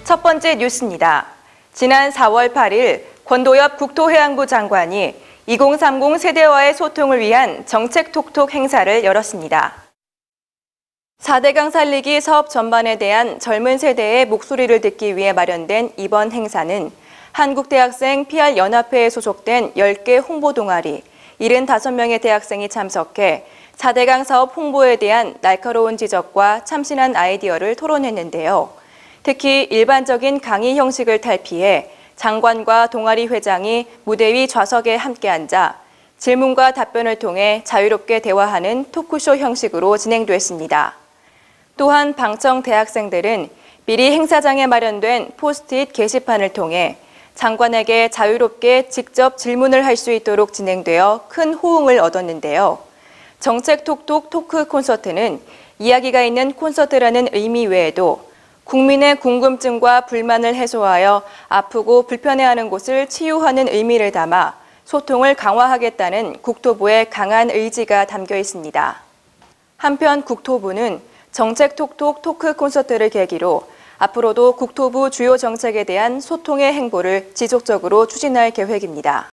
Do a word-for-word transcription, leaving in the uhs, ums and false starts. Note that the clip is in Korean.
첫 번째 뉴스입니다. 지난 사월 팔일 권도엽 국토해양부 장관이 이공삼공 세대와의 소통을 위한 정책톡톡 행사를 열었습니다. 사대강 살리기 사업 전반에 대한 젊은 세대의 목소리를 듣기 위해 마련된 이번 행사는 한국대학생 피알 연합회에 소속된 열 개 홍보 동아리, 칠십오 명의 대학생이 참석해 사대강 사업 홍보에 대한 날카로운 지적과 참신한 아이디어를 토론했는데요. 특히 일반적인 강의 형식을 탈피해 장관과 동아리 회장이 무대 위 좌석에 함께 앉아 질문과 답변을 통해 자유롭게 대화하는 토크쇼 형식으로 진행됐습니다. 또한 방청 대학생들은 미리 행사장에 마련된 포스트잇 게시판을 통해 장관에게 자유롭게 직접 질문을 할 수 있도록 진행되어 큰 호응을 얻었는데요. 정책 톡톡 토크 콘서트는 이야기가 있는 콘서트라는 의미 외에도 국민의 궁금증과 불만을 해소하여 아프고 불편해하는 곳을 치유하는 의미를 담아 소통을 강화하겠다는 국토부의 강한 의지가 담겨 있습니다. 한편 국토부는 정책 톡톡 토크 콘서트를 계기로 앞으로도 국토부 주요 정책에 대한 소통의 행보를 지속적으로 추진할 계획입니다.